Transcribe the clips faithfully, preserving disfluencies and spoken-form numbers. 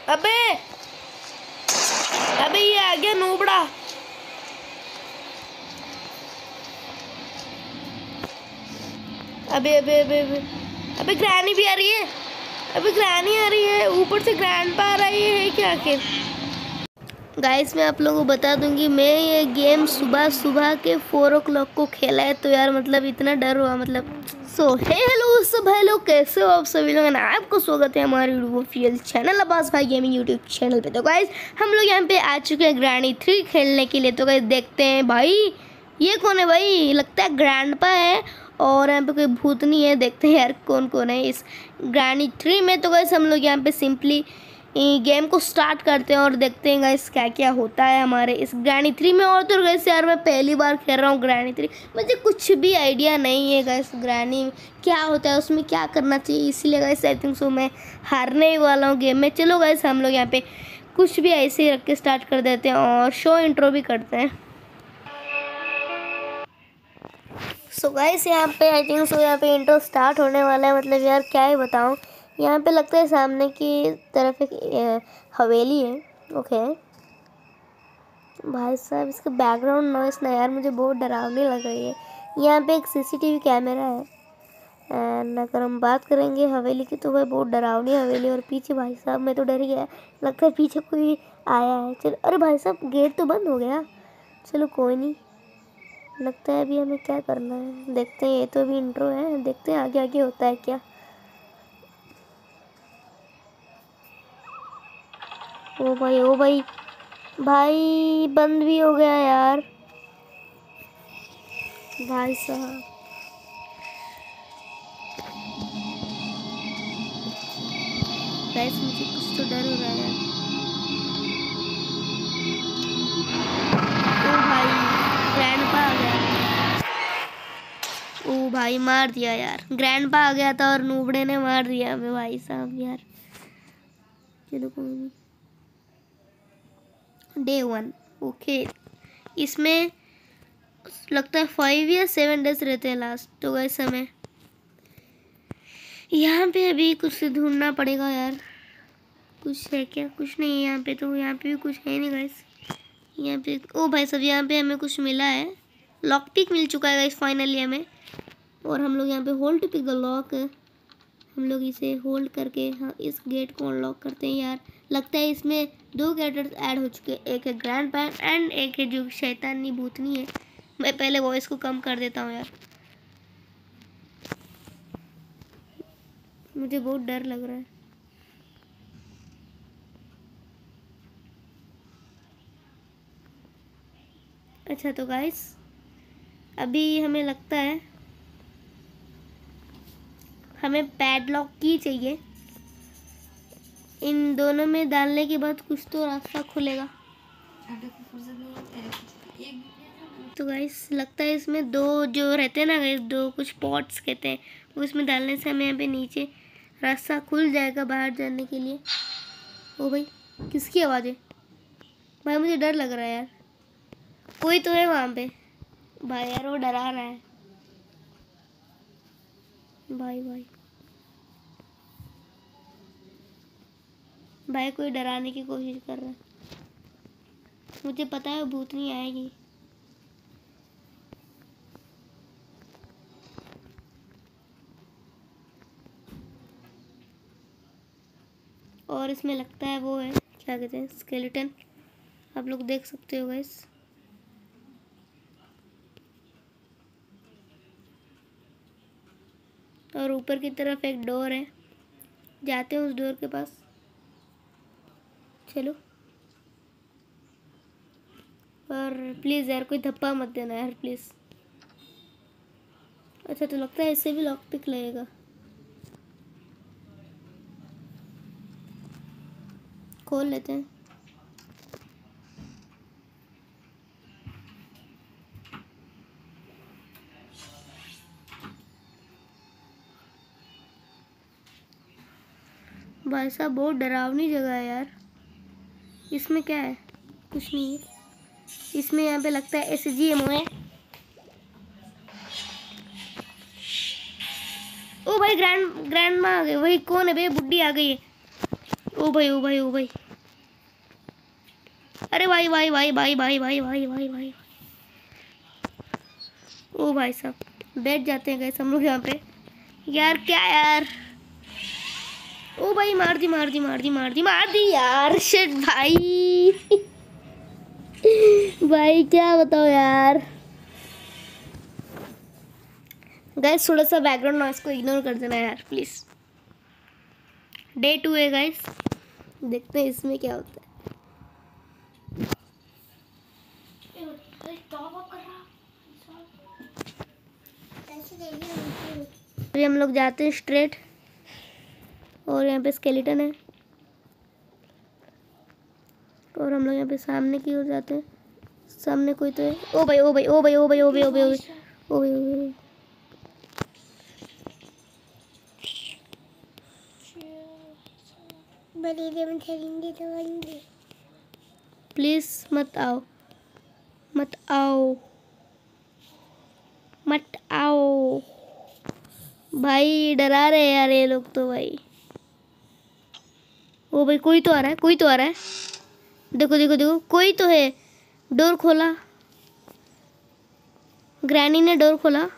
अबे अबे ये आ गया नूबड़ा। अबे अबे अबे अबे अबे ग्रैनी भी आ रही है। अबे ग्रैनी आ रही है, ऊपर से ग्रैंडपा आ रहा है। ये है क्या आखिर? गाइस मैं आप लोगों को बता दूंगी, मैं ये गेम सुबह सुबह के फोर ओ क्लॉक को खेला है, तो यार मतलब इतना डर हुआ मतलब। सो हेलो सब हेलो, कैसे हो आप सभी लोग? ना आपको स्वागत है हमारे ऑफिशियल चैनल अब्बास भाई गेमिंग यूट्यूब चैनल पे। तो गाइस हम लोग यहाँ पे आ चुके हैं ग्रैनी थ्री खेलने के लिए। तो गाइस देखते हैं भाई ये कौन है भाई, लगता है ग्रैंडपा है और यहाँ पे कोई भूतनी है। देखते हैं यार कौन कौन है इस ग्रैनी थ्री में। तो गाइस हम लोग यहाँ पे सिंपली गेम को स्टार्ट करते हैं और देखते हैं गाइस क्या क्या होता है हमारे इस ग्रैनी थ्री में। और तो गाइस यार मैं पहली बार खेल रहा हूँ ग्रैनी थ्री, मुझे कुछ भी आइडिया नहीं है गाइस ग्रैनी क्या होता है, उसमें क्या करना चाहिए, इसीलिए गाइस आई थिंक सो मैं हारने ही वाला हूँ गेम में। चलो गाइस हम लोग यहाँ पे कुछ भी ऐसे ही रख के स्टार्ट कर देते हैं और शो इंट्रो भी करते हैं। सो गाइस यहाँ पे आई थिंक सो यहाँ पे इंट्रो स्टार्ट होने वाला है। मतलब यार क्या ही बताऊँ, यहाँ पे लगता है सामने की तरफ एक हवेली है। ओके भाई साहब इसका बैकग्राउंड नॉइस ना यार मुझे बहुत डरावनी लग रही है। यहाँ पे एक सीसीटीवी कैमरा है एंड अगर हम बात करेंगे हवेली की तो भाई बहुत डरावनी हवेली। और पीछे भाई साहब मैं तो डर गया, लगता है पीछे कोई आया है। चलो अरे भाई साहब गेट तो बंद हो गया, चलो कोई नहीं। लगता है अभी हमें क्या करना है, देखते हैं। ये तो अभी इंट्रो है, देखते हैं आगे आगे होता है क्या। ओ भाई ओ भाई भाई बंद भी हो गया यार भाई साहब। गाइस मुझे कुछ तो डर हो रहा है यार। ओ भाई ग्रैंडपा आ गया। ओ भाई मार दिया यार, ग्रैंडपा आ गया था और नूबड़े ने मार दिया हमें भाई साहब यार। चलो कोई नहीं। डे वन ओके, इसमें लगता है फाइव या सेवन डेज रहते हैं लास्ट। तो गाइस हमें यहाँ पे अभी कुछ ढूंढना पड़ेगा यार। कुछ है क्या? कुछ नहीं है यहाँ पे, तो यहाँ पे भी कुछ है नहीं गाइस। यहाँ पे ओ भाई सब यहाँ पे हमें कुछ मिला है, लॉक पिक मिल चुका है गाइस फाइनली हमें। और हम लोग यहाँ पे hold to pick the lock, हम लोग इसे होल्ड करके हाँ इस गेट को अनलॉक करते हैं यार। लगता है इसमें दो कैरेक्टर्स ऐड हो चुके हैं, एक है ग्रैंडपा एंड एक है जो शैतानी भूतनी है। मैं पहले वॉइस को कम कर देता हूँ यार, मुझे बहुत डर लग रहा है। अच्छा तो गाइस अभी हमें लगता है हमें पैडलॉक की चाहिए, इन दोनों में डालने के बाद कुछ तो रास्ता खुलेगा। तो गाइस लगता है इसमें दो जो रहते हैं ना गाइस, दो कुछ पॉट्स कहते हैं, वो इसमें डालने से हमें यहाँ पे नीचे रास्ता खुल जाएगा बाहर जाने के लिए। ओ भाई किसकी आवाज़ है भाई? मुझे डर लग रहा है यार, कोई तो है वहाँ पे भाई यार, वो डरा रहा है भाई भाई भाई कोई डराने की कोशिश कर रहा है, मुझे पता है वो भूतनी आएगी। और इसमें लगता है वो है क्या कहते हैं स्केलेटन, आप लोग देख सकते हो गाइस। और ऊपर की तरफ एक डोर है, जाते हैं उस डोर के पास। चलो और प्लीज़ यार कोई धप्पा मत देना यार प्लीज़। अच्छा तो लगता है इससे भी लॉक पिक लगेगा, खोल लेते हैं। भाई साहब बहुत डरावनी जगह है यार। इसमें क्या है? कुछ नहीं है इसमें। यहाँ पे लगता है एस जी एम है। ओ भाई ग्रैंड ग्रैंड माँ आ गई। वही कौन है भाई? बुड्ढी आ गई है। ओ भाई ओ भाई ओ भाई, अरे भाई भाई भाई भाई भाई भाई भाई भाई भाई, ओ भाई साहब बैठ जाते हैं गाइस हम लोग यहाँ पे। यार क्या यार, ओ भाई मार दी मार दी मार दी मार दी मार दी यार, शिट भाई भाई क्या बताओ यार। गाइस थोड़ा सा बैकग्राउंड नॉइस को इग्नोर कर देना यार प्लीज। डे टू है गाइस, देखते हैं इसमें क्या होता है। अभी हम लोग जाते हैं स्ट्रेट, और यहाँ पे स्केलेटन है, और हम लोग यहाँ पे सामने की ओर जाते हैं। सामने कोई तो है, ओ भाई ओ भाई ओ भाई ओ भाई ओ भाई ओ भाई ओ भाई ओ भाई ओ भाई, प्लीज मत आओ मत आओ मत आओ भाई, डरा रहे यार ये लोग तो भाई। ओ भाई कोई तो आ रहा है, कोई तो आ रहा है, देखो देखो देखो कोई तो है। डोर खोला, ग्रैनी ने डोर खोला,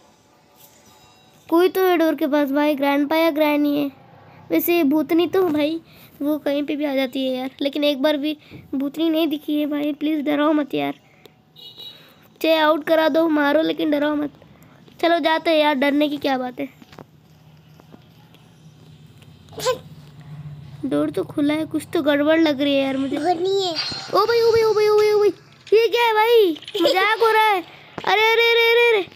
कोई तो है डोर के पास भाई, ग्रैंडपा या ग्रैनी है। वैसे भूतनी तो भाई वो कहीं पे भी आ जाती है यार, लेकिन एक बार भी भूतनी नहीं दिखी है भाई। प्लीज़ डराओ मत यार, चाहे आउट करा दो मारो, लेकिन डराओ मत। चलो जाते हैं यार, डरने की क्या बात है। डोर तो खुला है, कुछ तो गड़बड़ लग रही है यार मुझे। नहीं है। ओ भाई ओ भाई ओ भाई ओ भाई ओ भाई, ये क्या है भाई, मजाक हो रहा है। अरे अरे अरे अरे अरे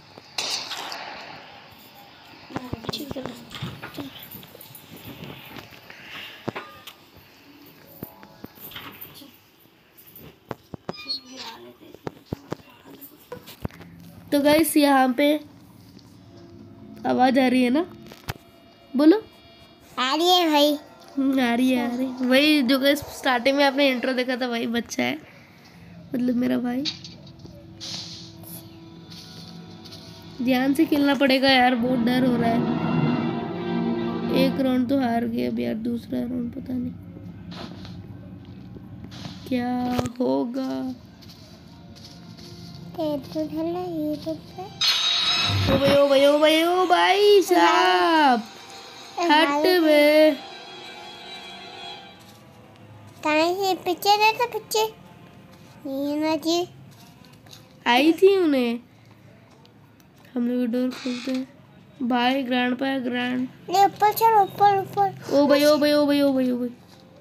तो गाइस यहाँ पे आवाज आ रही है ना, बोलो। आ रही है भाई, आ रही है आ रही है। वही जो गाइस स्टार्टिंग में आपने इंट्रो देखा था, वही बच्चा है, मतलब मेरा भाई। ध्यान से खेलना पड़ेगा यार, बहुत डर हो रहा है। एक राउंड तो हार गए, अब यार दूसरा राउंड पता नहीं क्या होगा। ओ भाई ओ भाई ओ भाई ओ भाई साहब, हट बे। कहाँ से पीछे रहता, पीछे ये ना जी आई थी उन्हें। हम लोग डोर खोलते हैं भाई, ग्रैंडपा है ग्रैंड। ले ऊपर चढ़, ऊपर ऊपर। ओ भाई ओ भाई ओ भाई ओ भाई ओ भाई,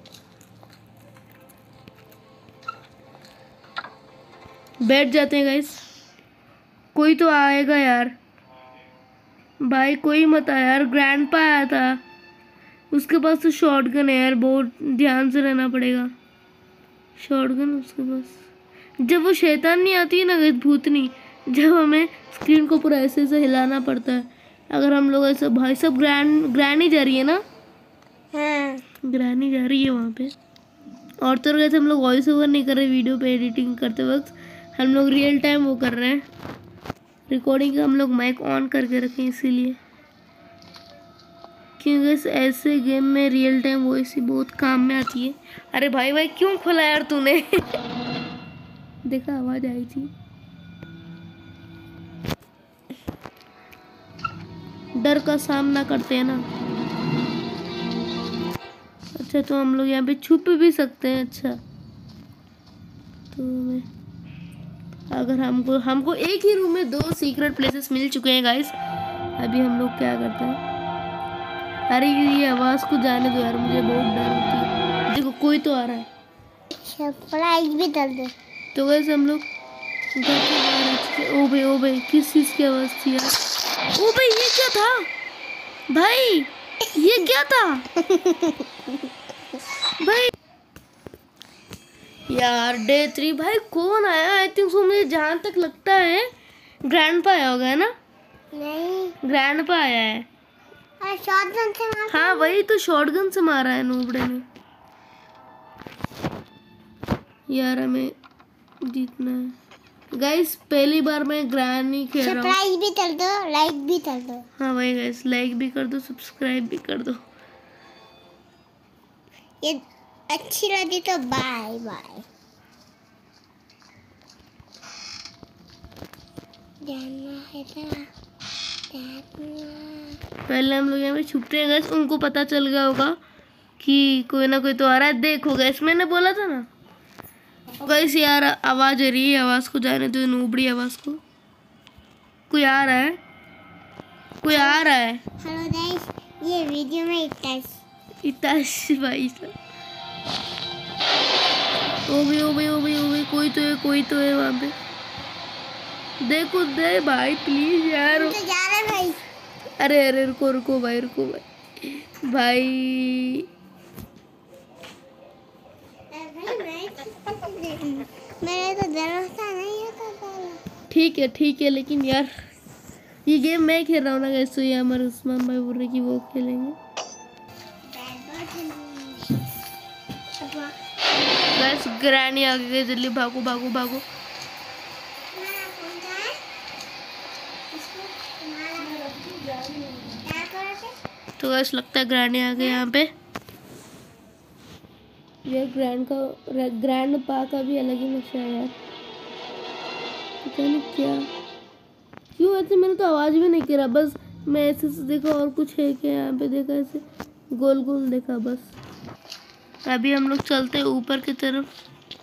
बैठ जाते हैं गाइस। कोई तो आएगा यार भाई, कोई मत आया यार। ग्रैंडपा आया था, उसके पास तो शॉटगन है यार, बहुत ध्यान से रहना पड़ेगा। शॉटगन उसके पास। जब वो शैतान नहीं आती है ना गाइस, भूतनी, जब हमें स्क्रीन को पूरा ऐसे ऐसे हिलाना पड़ता है। अगर हम लोग ऐसे, भाई सब ग्रैंड ग्रैनी जा रही है ना। हाँ ग्रैनी जा रही है वहाँ पे। और तो वैसे हम लोग वॉइस ओवर नहीं कर रहे वीडियो पे एडिटिंग करते वक्त, हम लोग रियल टाइम वो कर रहे हैं रिकॉर्डिंग का। हम लोग माइक ऑन करके रखें इसीलिए, क्योंकि ऐसे गेम में रियल टाइम वॉइस ही बहुत काम में आती है। अरे भाई भाई क्यों खोला यार तूने देखा आवाज आई थी। डर का सामना करते हैं ना। अच्छा तो हम लोग यहाँ पे छुप भी सकते हैं। अच्छा तो मैं, अगर हमको हमको एक ही रूम में दो सीक्रेट प्लेसेस मिल चुके हैं गाइस। अभी हम लोग क्या करते हैं, अरे ये आवाज को जाने दो यार, मुझे बहुत डर होती है। देखो कोई तो आ रहा है, सरप्राइज भी कर दे। तो वैसे हम लोग ओ भाई ओ भाई किस चीज की आवाज थी यार। ओ भाई ये क्या था भाई, ये क्या था भाई यार। डे थ्री भाई कौन आया, आई थिंक सो मुझे जहाँ तक लगता है ग्रैंडपा आया होगा, है ना। नहीं ग्रैंडपा आया है। शॉटगन से मारा। हाँ वही तो, शॉटगन से मारा है नूबड़े ने। यार हमें जीतना है गाइस। पहली बार मैं ग्रैनी खेल रहा हूँ। सब्सक्राइब भी कर दो, लाइक भी कर दो। हाँ भाई गाइस, लाइक भी कर दो, सब्सक्राइब भी कर दो। ये अच्छी लगी तो बाय बाय। जाना है ना, पहले हम लोग यहाँ पे छुपते हैं गैस, उनको पता चल गया होगा कि कोई ना कोई तो आ रहा है। देखो गैस, मैंने बोला था ना गैस, यार आवाज आ रही है, आवाज को जाने दो, नूबड़ी आवाज को। कोई आ रहा है, कोई आ रहा है। हेलो गाइस, ये वीडियो में इताश इताश भाई साहब। ओ भाई ओ भाई ओ भाई ओ भाई, कोई तो है, कोई तो है वहाँ पे। देखो दे भाई प्लीज यार। तो जा रहे भाई। अरे अरे रुको रुको भाई, रुको भाई भाई। मेरे तो भरोसा नहीं होता। ठीक है ठीक है, लेकिन यार ये गेम मैं खेल रहा हूँ ना गैस, तो ये हमारे उस्मान भाई बोल रहे कि वो खेलेंगे। गैस ग्रैनी आ गई, जल्दी भागो भागो भागो। तो गैस लगता है ग्रैनी आ गई यहाँ पे। ये ग्रैंड का ग्रैंड पा का भी अलग ही नशा है यार, पता नहीं क्या क्यों ऐसे। मैंने तो आवाज भी नहीं करा, बस मैं ऐसे से देखा और कुछ है क्या यहाँ पे, देखा ऐसे गोल गोल देखा बस। अभी हम लोग चलते हैं ऊपर की तरफ।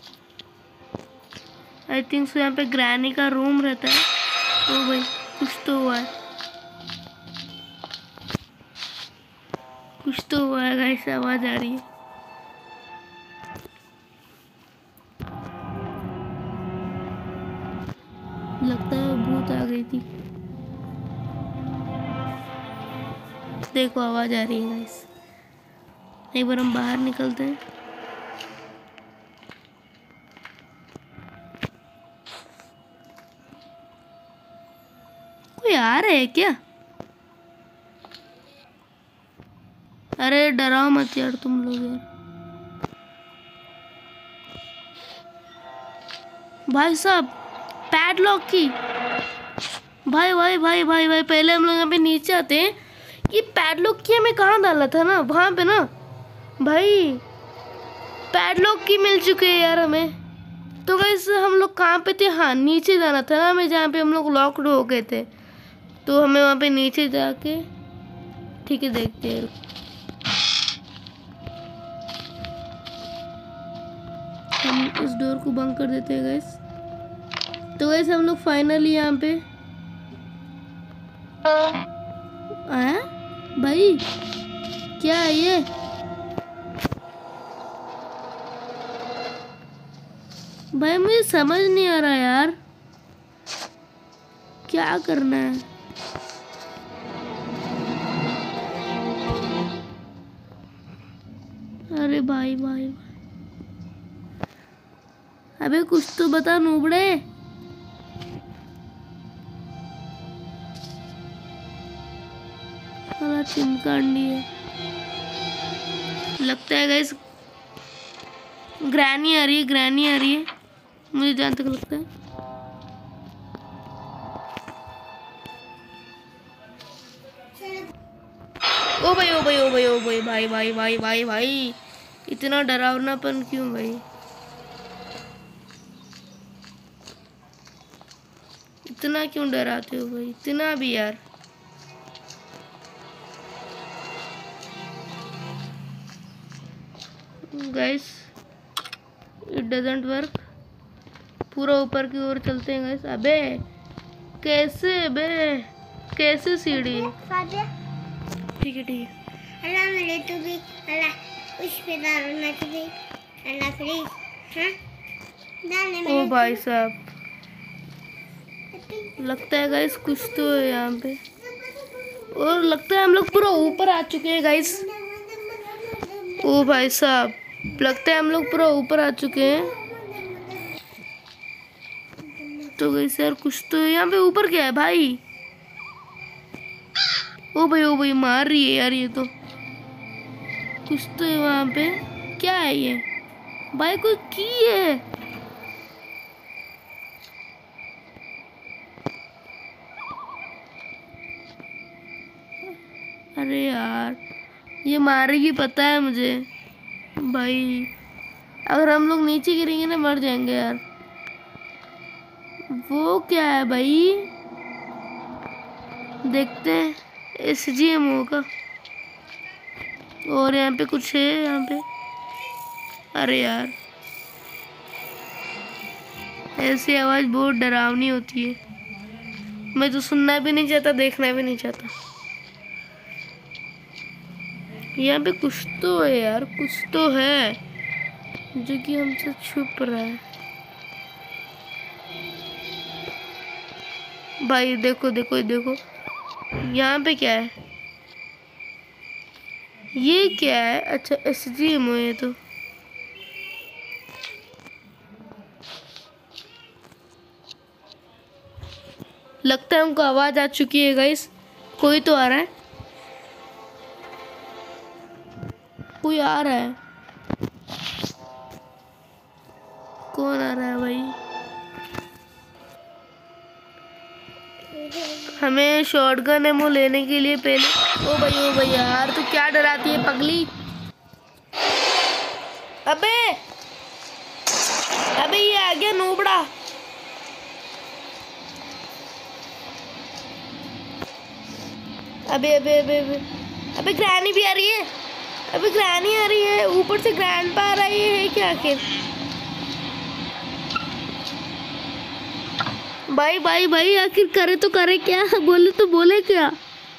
आई थिंक सो यहाँ पे ग्रैनी का रूम रहता है। ओ भाई कुछ तो हुआ है, कुछ तो हुआ है गाइस, आवाज आ रही है। लगता है भूत आ गई थी। देखो आवाज आ रही है गाइस, एक बार हम बाहर निकलते हैं। कोई आ रहा है क्या? अरे डराओ मत यार तुम लोग यार। भाई साहब पैडलॉक की, भाई भाई भाई भाई भाई पहले हम लोग यहाँ पे नीचे आते हैं। ये पैडलॉक की हमें कहाँ डाला था ना, वहाँ पे ना भाई पैडलॉक की मिल चुके हैं यार हमें। तो गाइस हम लोग कहाँ पे थे? हाँ नीचे जाना था ना हमें, जहाँ पे हम लोग लॉक्ड हो गए थे। तो हमें वहाँ पे नीचे जाके, ठीक है देखते हैं। हम इस डोर को बंद कर देते हैं गाइस। तो गाइस हम लोग फाइनली यहाँ पे आया। भाई क्या है ये? भाई मुझे समझ नहीं आ रहा यार, क्या करना है। अरे भाई भाई, अबे कुछ तो बता नूबड़े। साला चिमकांडी है। लगता है गाइस ग्रैनी आ रही है, ग्रैनी आ रही है मुझे जहाँ तक लगता है। ओ भाई ओ भाई ओ भाई ओ भाई भाई भाई भाई भाई भाई इतना डरावनापन क्यों भाई? इतना क्यों डराते हो भाई, इतना भी यार। Guys it doesn't work. पूरा ऊपर की ओर चलते हैं गाइस। अबे कैसे बे, कैसे सीढ़ी? ठीक है ठीक है। अल्लाह मेरे तो भी अल्लाह उस पे डालना चाहिए अल्लाह प्लीज। हाँ डालने में। ओ भाई साहब लगता है गाइस कुछ तो है यहाँ पे, और लगता है हम लोग पूरा ऊपर आ चुके हैं गाइस। ओ भाई साहब लगता है हम लोग पूरा ऊपर आ चुके हैं। तो गाइस यार कुछ तो है यहाँ पे। ऊपर क्या है भाई? ओ भाई ओ भाई मार रही है यार, ये तो कुछ तो है वहाँ पे। क्या है ये भाई? कोई की है? अरे यार ये मारेगी पता है मुझे। भाई अगर हम लोग नीचे गिरेंगे ना मर जाएंगे यार। वो क्या है भाई, देखते हैं। एस जी एम होगा। और यहाँ पे कुछ है यहाँ पे। अरे यार ऐसी आवाज़ बहुत डरावनी होती है। मैं तो सुनना भी नहीं चाहता, देखना भी नहीं चाहता। यहाँ पे कुछ तो है यार, कुछ तो है जो कि हमसे छुप रहा है। भाई देखो देखो देखो, यहाँ पे क्या है? ये क्या है? अच्छा एस जी एम है तो। लगता है हमको आवाज आ चुकी है गाइस। कोई तो आ रहा है, कोई आ रहा है। कौन आ रहा है भाई? हमें शॉटगन एमो लेने के लिए पहले। ओ भाई ओ भाई यार, तू क्या डराती है पगली? अबे अबे ये आ गया नूबड़ा। अबे अबे अबे अबे अबे ग्रैनी भी आ रही है। अबे ग्रैनी आ रही है, ऊपर से ग्रैंडपा आ रहा है। ये है क्या आखिर? भाई भाई भाई आखिर करे तो करे क्या? बोले तो बोले क्या?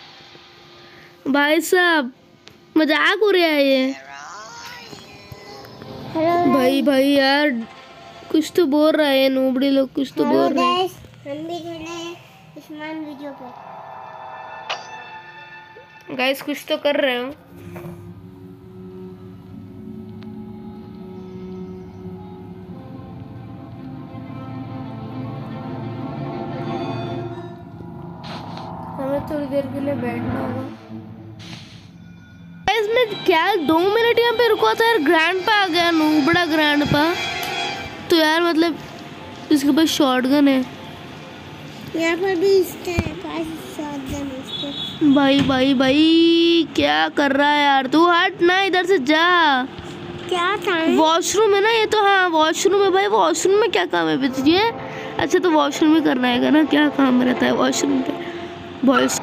भाई साहब मजाक हो रहा है ये। भाई भाई यार कुछ तो बोल रहा है, नूबड़ी लोग कुछ तो बोल रहे हैं। हम भी खड़े हैं उस्मान वीडियो पे। गाइस कुछ तो कर रहे हो। हमें थोड़ी देर के लिए बैठना होगा। इसमें क्या दो मिनट यहाँ पे रुका था यार, ग्रैंडपा आ गया, नूबड़ा ग्रैंडपा। तो यार मतलब इसके पास शॉटगन है। यहाँ पर भी इसके पास शॉटगन है इसके। भाई भाई भाई क्या कर रहा है यार तू? हट ना, इधर से जा। क्या था? वॉशरूम है ना ये तो। हाँ वॉशरूम है भाई। वॉशरूम में क्या काम है बताइए? अच्छा तो वॉशरूम में करना है ना, क्या काम रहता है वॉशरूम पे? बॉयज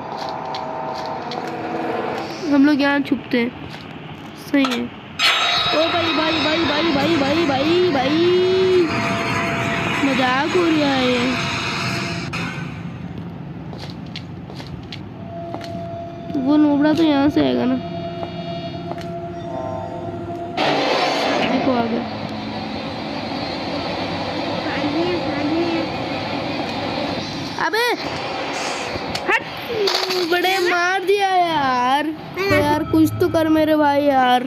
हम लोग यहाँ छुपते हैं, सही है। ओ भाई भाई भाई भाई भाई भाई भाई भाई मजाक हो रहा है ये। वो नूबड़ा तो यहाँ से आएगा ना। देखो आ गया। अबे हट, बड़े मार दिया यार। तो यार कुछ तो कर मेरे भाई यार।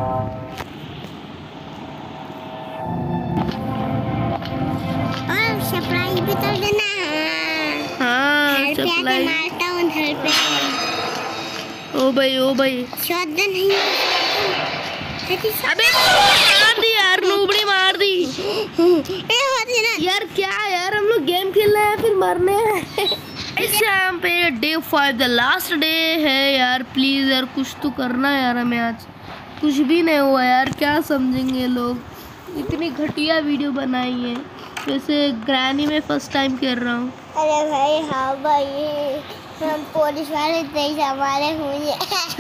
और सप्लाई भी कर देना। हाँ सप्लाई। मारता हूँ घर पे। ओ भाई ओ भाई शॉटगन नहीं। अबे मार दी यार, नूबड़ी मार दी यार। क्या यार हम लोग गेम खेल रहे हैं फिर मरने हैं। इस शाम पे day five the last day है यार। प्लीज यार कुछ तो करना यार हमें आज। कुछ भी नहीं हुआ यार, क्या समझेंगे लोग। इतनी घटिया वीडियो बनाई है। वैसे ग्रैनी में फर्स्ट टाइम खेल रहा हूँ। अरे भाई हाँ भाई, हम पुलिस वाले तेज हमारे हुए।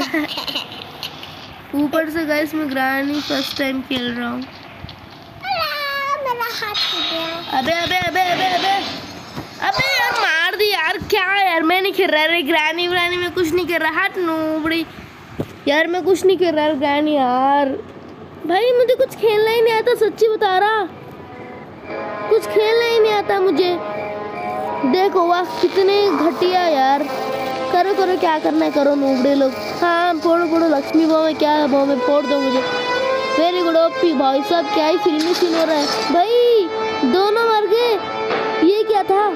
ऊपर से गाइस मैं ग्रैनी फर्स्ट टाइम खेल रहा हूँ। मेरा हाथ टूट गया। अबे अबे अबे अबे अबे अबे यार मार दी यार। क्या यार मैं नहीं खेल रहा। अरे ग्रैनी व्रैनी में कुछ नहीं कर रहा। हट नूबड़ी यार, मैं कुछ नहीं कर रहा ग्रैनी यार। भाई मुझे कुछ खेलना ही नहीं आता, सच्ची बता रहा। कुछ खेलना ही नहीं आता मुझे। देखो वाह कितने घटिया यार। करो करो क्या करना है करो नूबड़े लोग। हाँ फोड़ो फोड़ो लक्ष्मी बॉम्ब में, क्या है बॉम्ब में फोड़ दो मुझे। Very good OP. भाई साहब क्या ही फिल्मी सीन हो रहा है। भाई दोनों मर गए। ये क्या था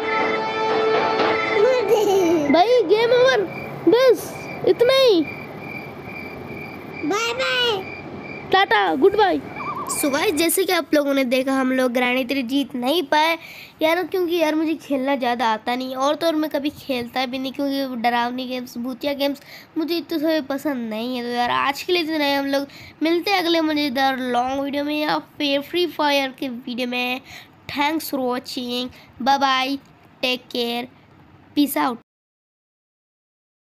भाई? गेम ओवर, बस इतना ही। Bye bye, tata, goodbye. So guys जैसे कि आप लोगों ने देखा हम लोग ग्रैनी थ्री जीत नहीं पाए यार, क्योंकि यार मुझे खेलना ज़्यादा आता नहीं, और तो और मैं कभी खेलता भी नहीं, क्योंकि डरावनी गेम्स भूतिया गेम्स मुझे इतने थोड़े पसंद नहीं है। तो यार आज के लिए इतना ही, हम लोग मिलते हैं अगले मज़ेदार लॉन्ग वीडियो में या फिर फ्री फायर के वीडियो में। Thanks for watching, bye bye, take care, peace out.